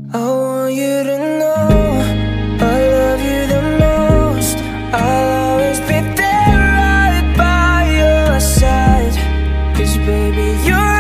I want you to know I love you the most. I'll always be there right by your side. 'Cause baby, you're